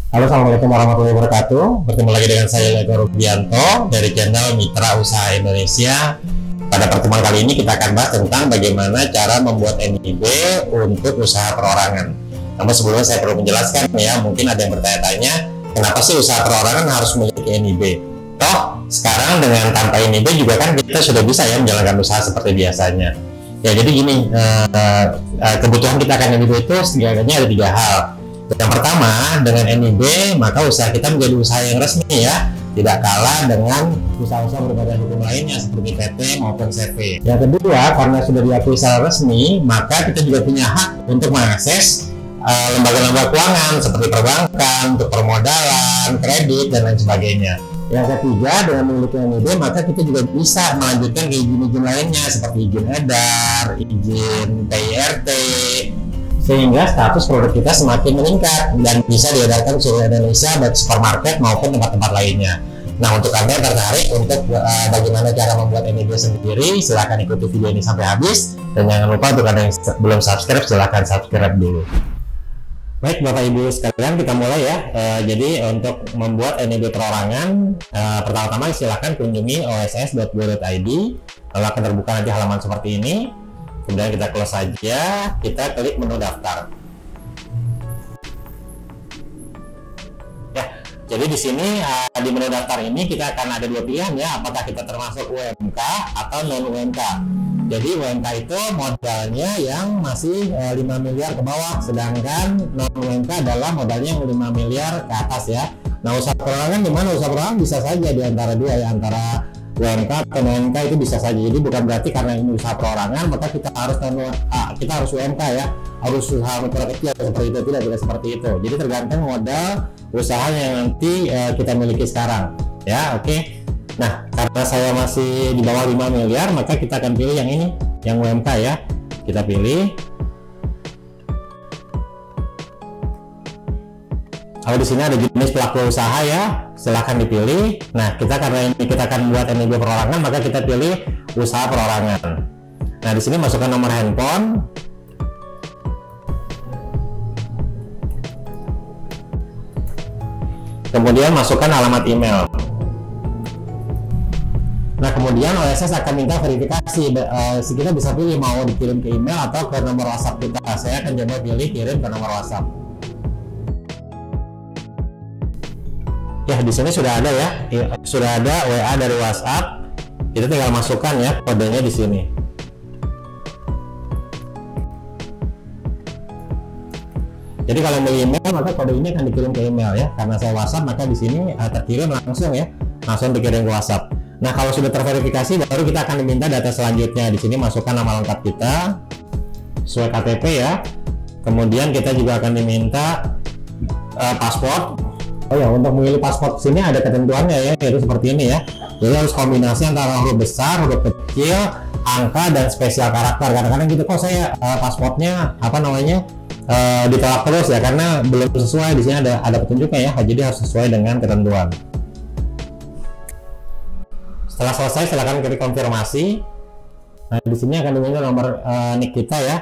Halo, assalamualaikum warahmatullahi wabarakatuh. Bertemu lagi dengan saya Lego Rubianto dari channel Mitra Usaha Indonesia. Pada pertemuan kali ini kita akan bahas tentang bagaimana cara membuat NIB untuk usaha perorangan. Namun sebelumnya saya perlu menjelaskan ya, mungkin ada yang bertanya-tanya, kenapa sih usaha perorangan harus memiliki NIB? Toh sekarang dengan tanpa NIB juga kan kita sudah bisa ya menjalankan usaha seperti biasanya. Ya jadi gini, kebutuhan kita akan NIB itu setidaknya ada 3 hal. Yang pertama, dengan NIB maka usaha kita menjadi usaha yang resmi ya, tidak kalah dengan usaha-usaha berbadan hukum lainnya seperti PT maupun CV. Yang kedua, karena sudah diakui secara resmi, maka kita juga punya hak untuk mengakses lembaga-lembaga keuangan seperti perbankan, untuk permodalan, kredit, dan lain sebagainya. Yang ketiga, dengan memiliki NIB maka kita juga bisa melanjutkan ke izin-izin lainnya seperti izin edar, izin PIRT, sehingga status produk kita semakin meningkat dan bisa diedarkan ke seluruh Indonesia baik supermarket maupun tempat-tempat lainnya. Nah, untuk Anda yang tertarik untuk bagaimana cara membuat NIB sendiri, silahkan ikuti video ini sampai habis, dan jangan lupa untuk Anda yang belum subscribe, silahkan subscribe dulu. Baik Bapak Ibu sekalian, kita mulai ya. Jadi untuk membuat NIB perorangan, pertama-tama silahkan kunjungi oss.go.id, lalu akan terbuka nanti halaman seperti ini. Kemudian kita close saja, kita klik menu daftar. Ya, jadi di sini di menu daftar ini kita akan ada 2 pilihan ya, apakah kita termasuk UMK atau non UMK. Jadi UMK itu modalnya yang masih 5 miliar ke bawah, sedangkan non UMK adalah modalnya yang 5 miliar ke atas ya. Nah, usaha perorangan gimana? Usaha perorangan bisa saja di antara 2 ya, antara UMK atau UMK itu bisa saja. Jadi bukan berarti karena ini usaha perorangan maka kita harus UMK ya, harus usaha mikro kecil seperti itu, tidak seperti itu. Jadi tergantung modal usaha yang nanti kita miliki sekarang ya. Oke. Nah, karena saya masih di bawah 5 miliar maka kita akan pilih yang ini, yang UMK ya. Kita pilih. Kalau di sini ada jenis pelaku usaha ya, silahkan dipilih. Nah, karena ini kita akan buat NIB perorangan, maka kita pilih usaha perorangan. Nah, di sini masukkan nomor handphone, kemudian masukkan alamat email. Nah, kemudian OSS akan minta verifikasi. Kita bisa pilih mau dikirim ke email atau ke nomor WhatsApp kita. Saya akan coba pilih kirim ke nomor WhatsApp. Ya, di sini sudah ada ya, sudah ada WA dari WhatsApp. Kita tinggal masukkan ya kodenya di sini. Jadi kalau mau email maka kode ini akan dikirim ke email ya. Karena saya WhatsApp maka di sini terkirim langsung ya, langsung dikirim ke WhatsApp. Nah, kalau sudah terverifikasi baru kita akan diminta data selanjutnya. Di sini masukkan nama lengkap kita, sesuai KTP ya. Kemudian kita juga akan diminta paspor. Oh ya, untuk memilih paspor sini ada ketentuannya ya, yaitu seperti ini ya. Jadi harus kombinasi antara huruf besar, huruf kecil, angka, dan spesial karakter. Kadang-kadang gitu, kok saya pasportnya ditolak terus ya, karena belum sesuai. Di sini ada petunjuknya ya, jadi harus sesuai dengan ketentuan. Setelah selesai, silakan klik konfirmasi. Nah, di sini akan diminta nomor NIK kita ya.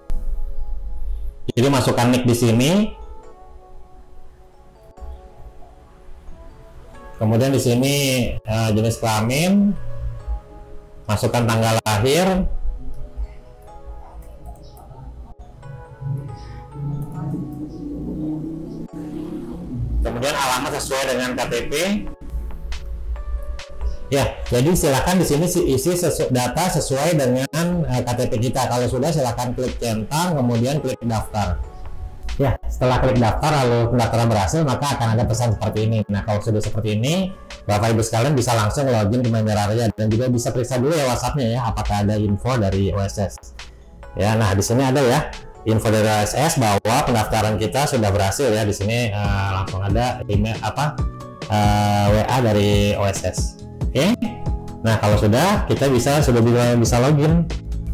Jadi masukkan NIK di sini. Kemudian di sini jenis kelamin, masukkan tanggal lahir, kemudian alamat sesuai dengan KTP. Ya, jadi silakan di sini isi data sesuai dengan KTP kita. Kalau sudah, silakan klik centang, kemudian klik daftar. Ya, setelah klik daftar lalu pendaftaran berhasil, maka akan ada pesan seperti ini. Nah, kalau sudah seperti ini, Bapak Ibu sekalian bisa langsung login ke Mandira Raya, dan juga bisa periksa dulu ya WhatsApp-nya ya, apakah ada info dari OSS. Ya, nah di sini ada ya info dari OSS bahwa pendaftaran kita sudah berhasil ya. Di sini langsung ada email WA dari OSS. Oke. Nah, kalau sudah kita bisa login.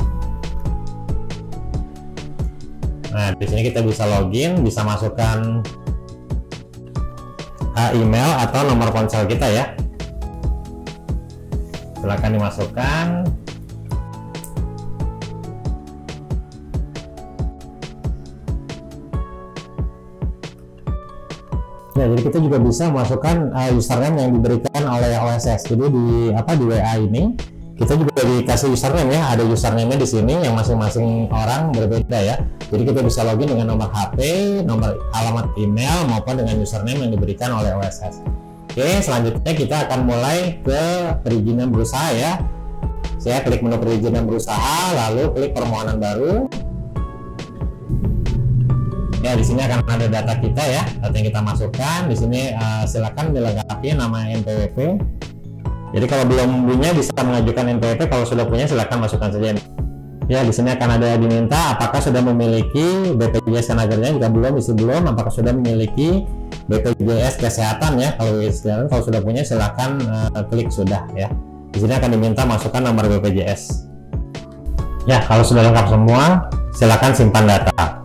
Nah, di sini kita bisa login, bisa masukkan email atau nomor ponsel kita ya. Silakan dimasukkan. Ya, jadi kita juga bisa masukkan username yang diberikan oleh OSS. Jadi di WA ini kita juga dikasih username ya. Ada username-nya di sini yang masing-masing orang berbeda ya. Jadi kita bisa login dengan nomor HP, nomor alamat email maupun dengan username yang diberikan oleh OSS. Oke, selanjutnya kita akan mulai ke perizinan berusaha ya. Saya klik menu perizinan berusaha, lalu klik permohonan baru. Ya, di sini akan ada data kita ya, data yang kita masukkan. Di sini silakan dilengkapi nama NPWP. Jadi kalau belum punya bisa mengajukan NPWP, kalau sudah punya silakan masukkan saja. Ya, di sini akan ada diminta apakah sudah memiliki BPJS Tenakerjaan, jika belum isi belum, apakah sudah memiliki BPJS Kesehatan ya. Kalau sudah punya silakan klik sudah ya. Di sini akan diminta masukkan nomor BPJS. Ya, kalau sudah lengkap semua, silakan simpan data.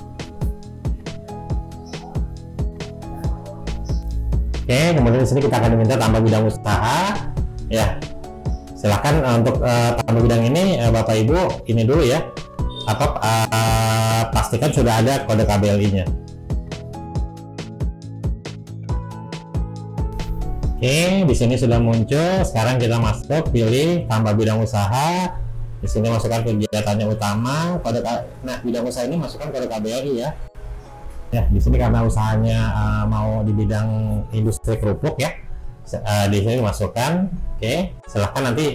Oke, kemudian di sini kita akan diminta tambah bidang usaha. Ya, silakan untuk tambah bidang ini Bapak Ibu ini dulu ya. Pastikan sudah ada kode KBLI-nya. Oke, di sini sudah muncul. Sekarang kita masuk, pilih tambah bidang usaha. Di sini masukkan kegiatannya utama. Nah, bidang usaha ini masukkan kode KBLI ya. Ya, di sini karena usahanya mau di bidang industri kerupuk ya, di sini masukkan. Oke, silahkan nanti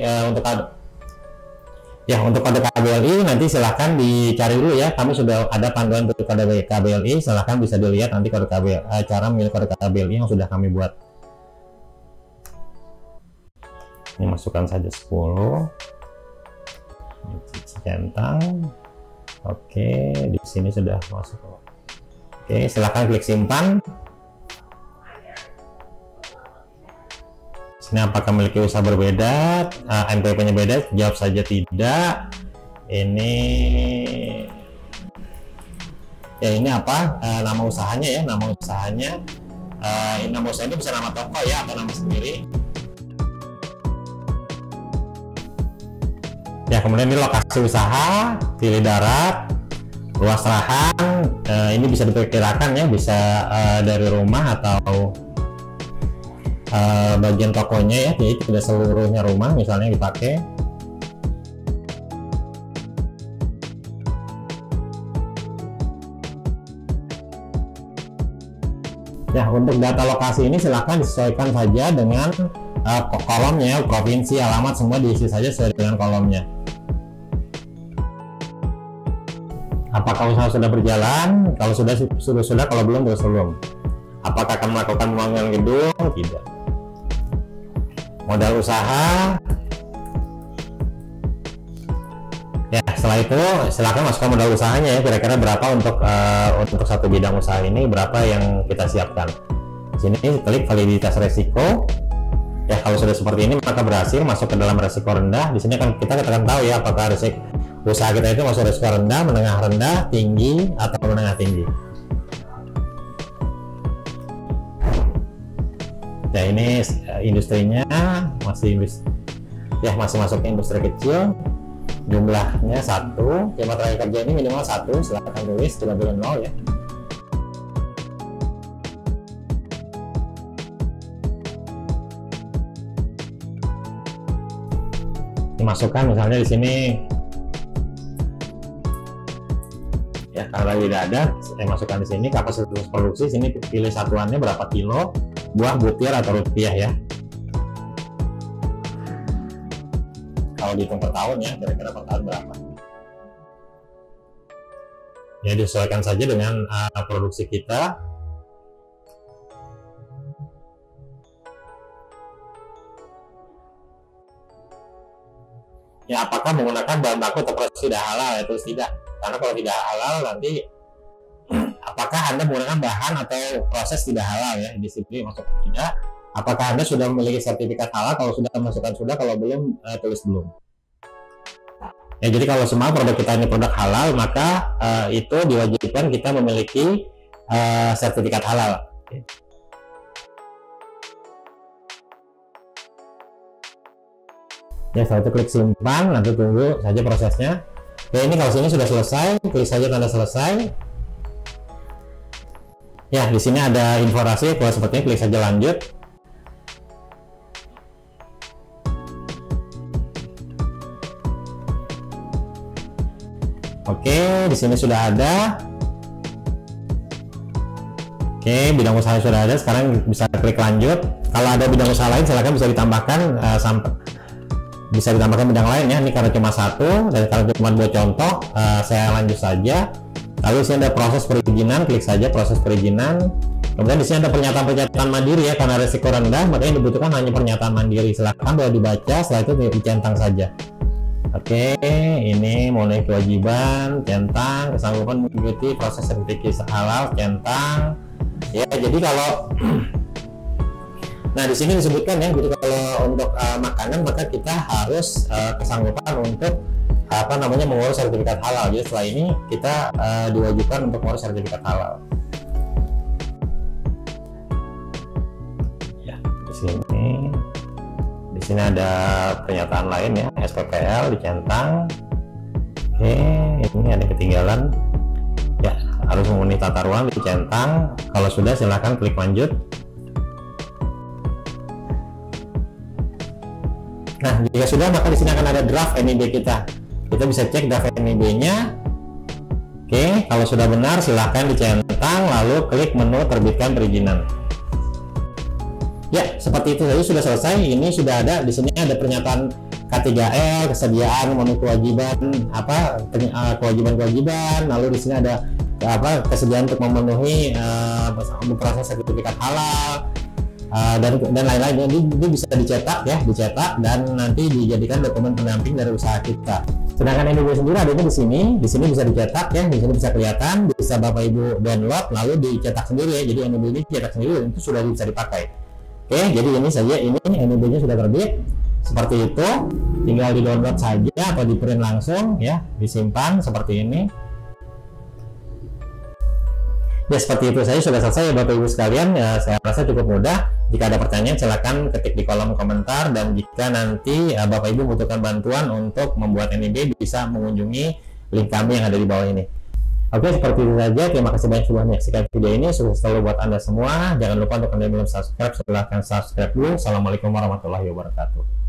untuk kode KBLI nanti silahkan dicari dulu ya. Kami sudah ada panduan untuk kode KBLI, silahkan bisa dilihat nanti kode KBLI, cara memilih kode KBLI yang sudah kami buat. Ini masukkan saja 10 centang. Oke, di sini sudah masuk. Oke, silahkan klik simpan. Sini apakah memiliki usaha berbeda? NPWP-nya beda? Jawab saja tidak. Ini ya, ini apa? Nama usahanya ya, nama usahanya. Nama usaha ini bisa nama toko ya atau nama sendiri. Ya, kemudian ini lokasi usaha, pilih darat. Luas lahan ini bisa diperkirakan ya, bisa dari rumah atau bagian tokonya ya, jadi tidak seluruhnya rumah misalnya dipakai. Ya, untuk data lokasi ini silahkan disesuaikan saja dengan kolomnya, provinsi, alamat, semua diisi saja sesuai dengan kolomnya. Apakah usaha sudah berjalan? Kalau sudah, kalau belum, belum. Apakah akan melakukan pembangunan gedung? Tidak. Modal usaha. Ya, setelah itu silakan masukkan modal usahanya ya, kira-kira berapa untuk satu bidang usaha ini, berapa yang kita siapkan. Di sini klik validitas resiko. Ya, kalau sudah seperti ini maka berhasil masuk ke dalam resiko rendah. Di sini akan kita akan tahu ya apakah resiko usaha kita itu masuk resiko rendah, menengah rendah, tinggi, atau menengah tinggi. Ya, ini industrinya masih masuk ke industri kecil. Jumlahnya 1, jam tenaga kerja ini minimal 1, silahkan tulis, tidak boleh 0 ya. Dimasukkan misalnya di sini ya, kalau tidak ada saya masukkan di sini kapasitas produksi. Sini pilih satuannya berapa kilo buah, butir atau rupiah ya. Kalau dihitung per tahun ya, kira-kira per tahun berapa ya, disesuaikan saja dengan produksi kita. Ya, apakah menggunakan bahan baku atau proses tidak halal? Itu tidak, karena kalau tidak halal nanti apakah Anda menggunakan bahan atau proses tidak halal ya, di sini masuk tidak. Apakah Anda sudah memiliki sertifikat halal? Kalau sudah, masukkan sudah, kalau belum tulis belum. Ya, jadi kalau semua produk kita ini produk halal, maka itu diwajibkan kita memiliki sertifikat halal. Ya, setelah itu klik simpan, nanti tunggu saja prosesnya. Ya, ini kalau sini sudah selesai, klik saja tanda selesai. Ya, di sini ada informasi, kalau sepertinya klik saja lanjut. Oke, di sini sudah ada. Oke, bidang usaha sudah ada. Sekarang bisa klik lanjut. Kalau ada bidang usaha lain, silakan bisa ditambahkan bisa ditambahkan bidang lain ya. Ini karena cuma satu, dan kalau cuma buat contoh, saya lanjut saja. Lalu di sini ada proses perizinan, klik saja proses perizinan. Kemudian di sini ada pernyataan mandiri ya, karena risiko rendah, makanya dibutuhkan hanya pernyataan mandiri. Silakan boleh dibaca, setelah itu dicentang saja. Oke, ini memenuhi kewajiban, centang, kesanggupan mengikuti proses sertifikasi halal, centang. Ya, jadi kalau nah di sini disebutkan ya, gitu kalau untuk makanan maka kita harus kesanggupan untuk mengurus sertifikat halal. Jadi setelah ini kita diwajibkan untuk mengurus sertifikat halal. Ya, di sini ada pernyataan lain ya, SPPL dicentang. Oke, ini ada ketinggalan. Ya, harus memenuhi tata ruang dicentang. Kalau sudah, silahkan klik lanjut. Nah, jika sudah, maka di sini akan ada draft NIB kita. Kita bisa cek draft NIB-nya. Oke, kalau sudah benar, silahkan dicentang, lalu klik menu terbitkan perizinan. Ya, seperti itu saja, sudah selesai. Ini sudah ada, di sini ada pernyataan K3L, kesediaan memenuhi kewajiban kewajiban-kewajiban. Lalu di sini ada kesediaan untuk memenuhi proses sertifikat halal dan lain-lain. Ini bisa dicetak ya, dan nanti dijadikan dokumen pendamping dari usaha kita. Sedangkan NIB sendiri adanya di sini bisa dicetak ya, di sini bisa kelihatan, bisa Bapak Ibu download lalu dicetak sendiri ya. Jadi NIB ini dicetak sendiri dan itu sudah bisa dipakai. Oke, jadi ini saja, ini NIB-nya sudah terbit seperti itu, tinggal di download saja atau di print langsung ya, disimpan seperti ini. Ya, seperti itu saja, sudah selesai ya Bapak Ibu sekalian. Ya, saya rasa cukup mudah. Jika ada pertanyaan, silakan ketik di kolom komentar, dan jika nanti Bapak Ibu membutuhkan bantuan untuk membuat NIB, bisa mengunjungi link kami yang ada di bawah ini. Oke, seperti itu saja. Terima kasih banyak sudah menyaksikan video ini. Sukses selalu buat Anda semua. Jangan lupa untuk Anda belum subscribe, silahkan subscribe dulu. Assalamualaikum warahmatullahi wabarakatuh.